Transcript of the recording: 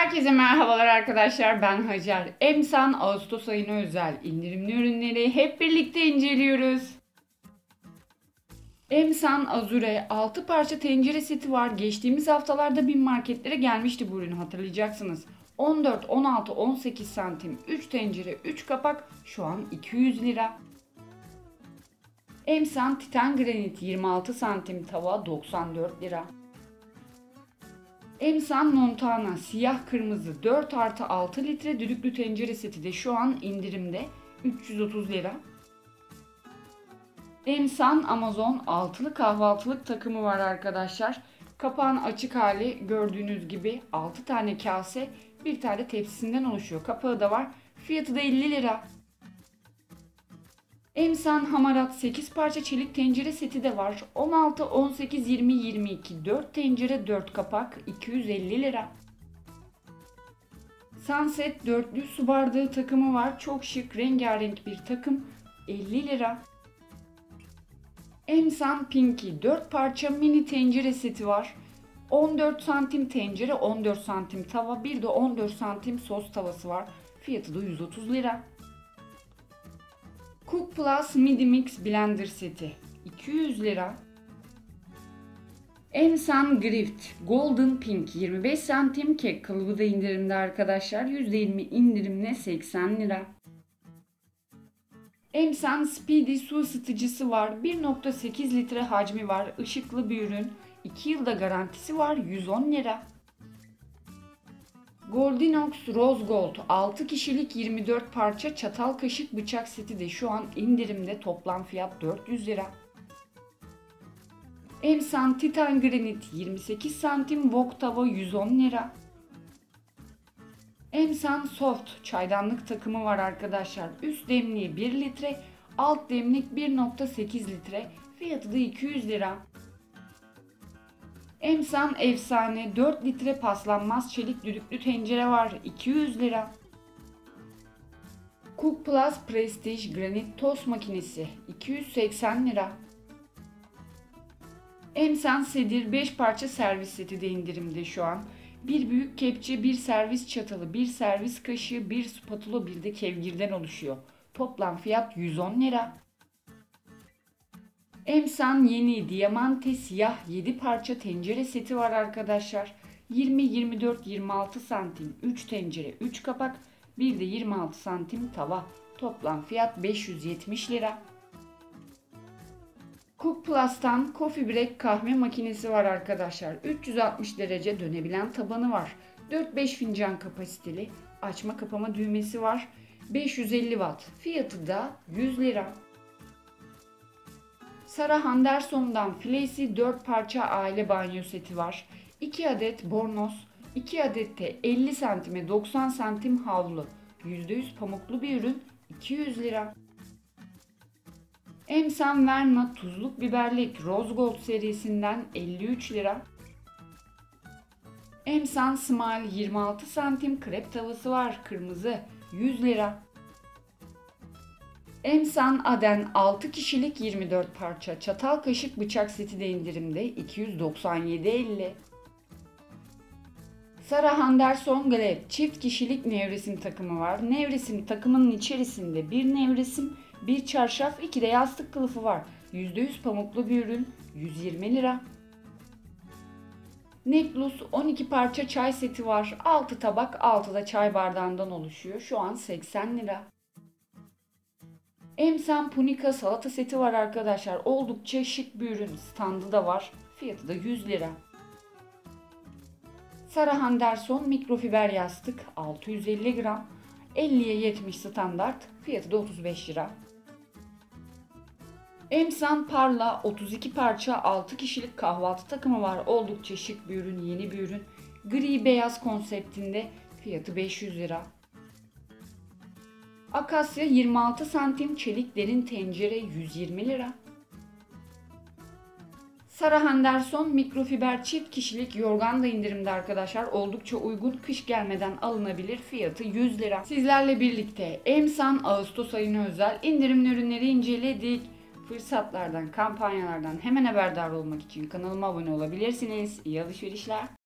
Herkese merhabalar arkadaşlar, ben Hacer. Emsan Ağustos ayına özel indirimli ürünleri hep birlikte inceliyoruz. Emsan Azure 6 parça tencere seti var. Geçtiğimiz haftalarda bin marketlere gelmişti bu ürünü, hatırlayacaksınız. 14, 16, 18 santim 3 tencere 3 kapak şu an 200 lira. Emsan Titan Granit 26 santim tava 94 lira. Emsan Montana siyah kırmızı 4+6 litre düdüklü tencere seti de şu an indirimde 330 lira. Emsan Amazon altılı kahvaltılık takımı var arkadaşlar. Kapağın açık hali, gördüğünüz gibi 6 tane kase, bir tane tepsisinden oluşuyor. Kapağı da var. Fiyatı da 50 lira. Emsan Hamarat 8 parça çelik tencere seti de var. 16, 18, 20, 22 4 tencere 4 kapak 250 lira. Sunset dörtlü su bardağı takımı var. Çok şık, rengarenk bir takım 50 lira. Emsan Pinky 4 parça mini tencere seti var. 14 santim tencere, 14 santim tava, bir de 14 santim sos tavası var. Fiyatı da 130 lira. Cook Plus Midi Mix Blender seti 200 lira. Emsan Grift Golden Pink 25 santim kek kalıbı da indirimde arkadaşlar. %20 indirimle 80 lira. Emsan Speedy su ısıtıcısı var. 1.8 litre hacmi var. Işıklı bir ürün. 2 yılda garantisi var. 110 lira. Goldinox Rose Gold 6 kişilik 24 parça çatal kaşık bıçak seti de şu an indirimde, toplam fiyat 400 lira. Emsan Titan Granit 28 santim wok tava 110 lira. Emsan Soft çaydanlık takımı var arkadaşlar. Üst demliği 1 litre, alt demlik 1.8 litre. Fiyatı da 200 lira. Emsan Efsane 4 litre paslanmaz çelik düdüklü tencere var 200 lira. Cook Plus Prestige Granit tost makinesi 280 lira. Emsan Sedir 5 parça servis seti de indirimde şu an. Bir büyük kepçe, bir servis çatalı, bir servis kaşığı, bir spatula, bir de kevgirden oluşuyor. Toplam fiyat 110 lira. Emsan yeni Diamante siyah 7 parça tencere seti var arkadaşlar. 20, 24, 26 santim 3 tencere 3 kapak, bir de 26 santim tava. Toplam fiyat 570 lira. Cook Plus'tan Coffee Break kahve makinesi var arkadaşlar. 360 derece dönebilen tabanı var. 4-5 fincan kapasiteli, açma kapama düğmesi var. 550 watt. Fiyatı da 100 lira. Sarah Anderson'dan Fleecy 4 parça aile banyo seti var. 2 adet bornoz, 2 adet de 50 santime 90 santim havlu. %100 pamuklu bir ürün, 200 lira. Emsan Verma tuzluk biberlik Rose Gold serisinden 53 lira. Emsan Smile 26 santim krep tavası var, kırmızı, 100 lira. Emsan Aden 6 kişilik 24 parça çatal kaşık bıçak seti de indirimde 297,50. Sarah Anderson Glad çift kişilik nevresim takımı var. Nevresim takımının içerisinde bir nevresim, bir çarşaf, 2 de yastık kılıfı var. %100 pamuklu bir ürün, 120 lira. Neklus 12 parça çay seti var. 6 tabak, 6 da çay bardağından oluşuyor. Şu an 80 lira. Emsan Punika salata seti var arkadaşlar. Oldukça şık bir ürün. Standı da var. Fiyatı da 100 lira. Sarah Anderson mikrofiber yastık 650 gram. 50'ye 70 standart. Fiyatı da 35 lira. Emsan Parla 32 parça 6 kişilik kahvaltı takımı var. Oldukça şık bir ürün, yeni bir ürün. Gri beyaz konseptinde, fiyatı 500 lira. Akasya 26 santim çelik derin tencere 120 lira. Sarah Anderson mikrofiber çift kişilik yorgan da indirimde arkadaşlar. Oldukça uygun, kış gelmeden alınabilir, fiyatı 100 lira. Sizlerle birlikte Emsan Ağustos ayına özel indirimli ürünleri inceledik. Fırsatlardan, kampanyalardan hemen haberdar olmak için kanalıma abone olabilirsiniz. İyi alışverişler.